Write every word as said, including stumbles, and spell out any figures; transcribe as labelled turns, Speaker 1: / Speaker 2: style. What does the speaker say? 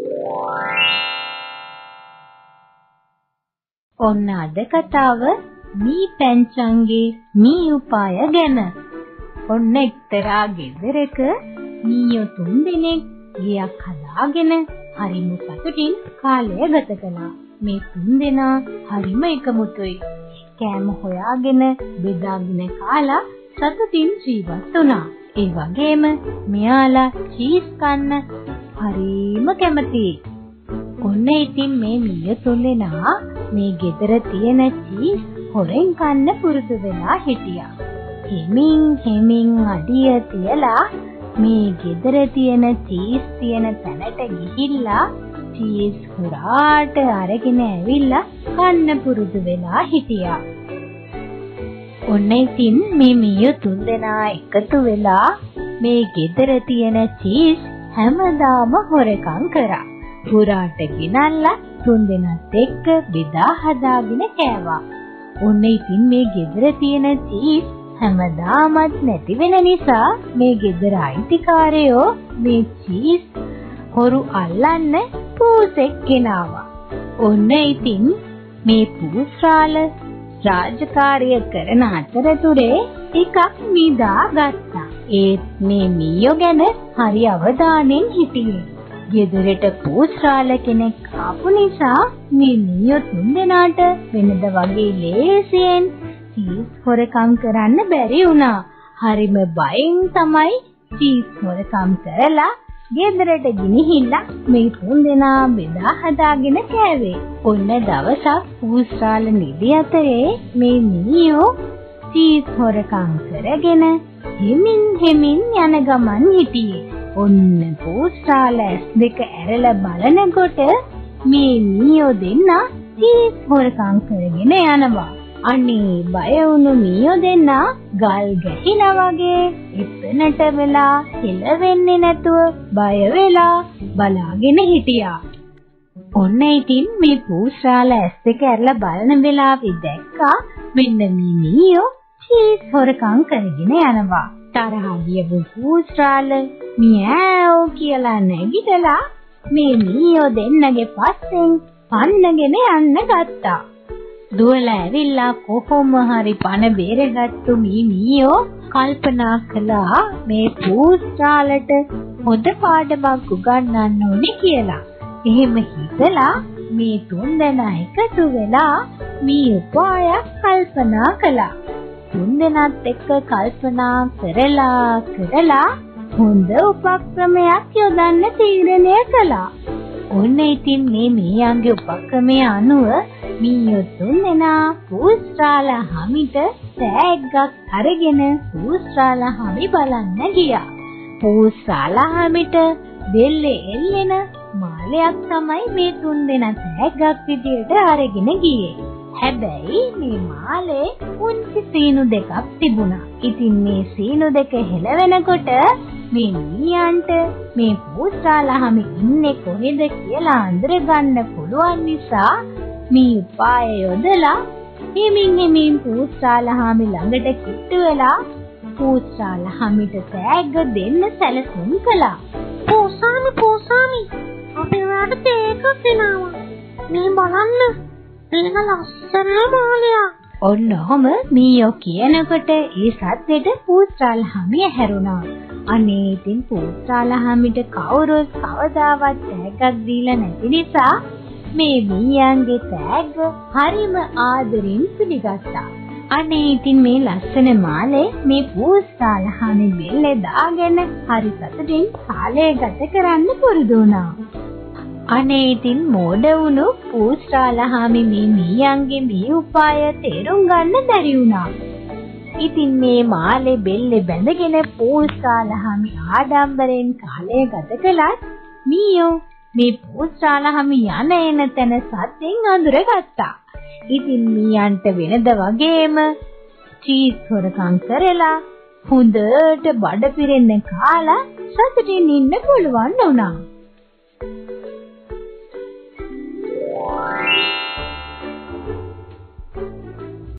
Speaker 1: ඔන්න අද කතාව මී පැංචන්ගේ මී උපාය ගැන. ඔන්න එක්තරා ගෙදරක මීයෝ තුන් දෙනෙක් ගියක් හදාගෙන හරිම සතුටින් කාලය ගත කළා. මේ තුන් දෙනා හරිම එකමුතුයි. කෑම හොයාගෙන බෙදාගෙන කාලා සතුටින් ජීවත් වුණා. ඒ වගේම මෙයාලා චීස් කන්න හරිම කැමතියි. ඔන්න ඉතින් මේ මීයෝ තුන් දෙනා මේ ගෙදර තියෙන චීස් හොරෙන් කන්න පුරුදු වෙලා හිටියා. හිමින් හිමින් අඩිය තියලා මේ ගෙදර තියෙන චීස් තියෙන තැනට ගිහිල්ලා චීස් හොරාට අරගෙන ඇවිල්ලා කන්න පුරුදු වෙලා හිටියා. ඔන්න ඉතින් මේ මීයෝ තුන් දෙනා එකතු වෙලා මේ ගෙදර තියෙන චීස් හැමදාම හොරකම් කරා. හොරාට ගෙනල්ලා තුන් දෙනාත් එක්ක බෙදා හදාගෙන කෑවා. ඔන්න ඉතින් මේ ගෙදර තියෙන චීස් හැමදාමත් නැති වෙන නිසා මේ ගෙදර අයිතිකාරයෝ මේ චීස් හොරු අල්ලන්න පූසෙක් ගෙනාවා. ඔන්න ඉතින් මේ පූස්රාල රාජකාරිය කරන අතරතුරේ එකක් නිදා ගත්තා. ඒත් මේ මීයෝ ගැන හරි අවධානයෙන් හිටියේ. ගෙදරට පූස්රාල කෙනෙක් ආපු නිසා මේ මීයෝ තුන් දෙනාට වෙනද වගේ ලේසියෙන් චීස් හොරකම් කරන්න බැරි වුණා. හරිම බයෙන් තමයි චීස් හොරකම් කරලා ගෙදරට ගෙනහිල්ලා මේ තුන් දෙනා බෙදා හදාගෙන කෑවේ. ඔන්න දවසක් පූස්රාල නිදි අතරේ මේ මීයෝ චීස් හොරකම් කරගෙන හිමින් හිමින් යන ගමන් හිටියේ. ඔන්න පූස්රාල ඇස් දෙක ඇරලා බලනකොට මේ මීයෝ දෙන්නා චීස් හොරකම් කරගෙන යනවා. අනේ බය වුණු මීයෝ දෙන්නා ගල් ගැහිලා වගේ එතනට වෙලා කෙලවෙන්නේ නැතුව බය වෙලා බලාගෙන හිටියා. ඔන්න ඉතින් මේ පූස්රාල ඇස් දෙක ඇරලා බලන වෙලාවෙ දැක්කා මෙන්න මේ මීයෝ චීස් හොරකම් කරගෙන යනවා. තරහ ගියපු පූස්රාල මියෑව් කියලා නැගිටලා මේ මීයෝ දෙන්නගේ පස්සෙන් පන්නගෙන යන්න ගත්තා. දුවලා ඇවිල්ලා කොහොම හරි පණ බේරගත්තු මේ මීයෝ කල්පනා කළා මේ පූස්රාලට හොඳ පාඩමක් උගන්වන්න ඕනේ කියලා. එහෙම හිතලා මේ තුන් දෙනා එකතු වෙලා මේ උපායක් කල්පනා කළා. තුන් දෙනාත් එක්ක කල්පනා කරලා කරලා හොඳ උපක්‍රමයක් යොදන්න තීරණය කළා. ඔන්න ඉතින් මේ මීයන්ගේ උපක්‍රමය අනුව මීයෝ තුන් දෙනා පූස්රාල හමිට තෑග්ගක් අරගෙන පූස්රාල හමි බලන්න ගියා. පූස්රාල හමිට දෙල්ලේ එල්ලෙන මාලයක් තමයි මේ තුන් දෙනා තෑග්ගක් විදියට අරගෙන ගියේ. හැබැයි මේ මාලේ පුංචි සීනු දෙකක් තිබුණා. ඉතින් මේ සීනු දෙක හෙලවෙනකොට මේ මීයන්ට මේ පූස්රාල හමි ඉන්නේ කොහෙද කියලා අඳුර ගන්න පුළුවන් නිසා මේ උපාය යොදලා හිමින් හිමින් පූස්රාල හාමි ළඟට කිට්ටු වෙලා පූස්රාල හාමිට තෑග්ග දෙන්න සැලසුම් කළා.
Speaker 2: පූසාමි පූසාමි අපි ඔයාලට තෑග්ග දෙනවා. මේ බලන්න මේක ලස්සන මාලයක්.
Speaker 1: ඔන්න ඔහම මීයෝ කියනකොට ඒ සද්දෙට පූස්රාල හාමිය හැරුණා. අනේ ඉතින් පූස්රාල හාමිට කවුරුත් කවදාවත් තෑග්ගක් දීලා නැති නිසා මේ මීයන්ගේ තෑග්ග හරිම ආදරෙන් පිළිගත්තා. අනේ ඉතින් මේ ලස්සන මාලේ මේ පූස්රාල හාමි බෙල්ලේ දාගෙන හරි සතුටින් කාලය ගත කරන්න පුරුදු වුණා. අනේ ඉතින් මෝඩ වුණු පූස්රාල හාමි මේ මීයන්ගේ මේ උපාය තේරුම් ගන්න බැරි වුණා. ඉතින් මේ මාලේ බෙල්ලේ බැඳගෙන පූස්රාල හාමි ආඩම්බරෙන් කාලය ගත කළත් මීයෝ මේ පූස්රාල හාමි යන එන තැන සද්දෙන් අඳුරගත්තා. ඉතින් මීයන්ට වෙනද වගේම චීස් හොරකම් කරලා හොඳට බඩ පිරෙන්න කාලා සතුටින් ඉන්න පුළුවන් වුණා.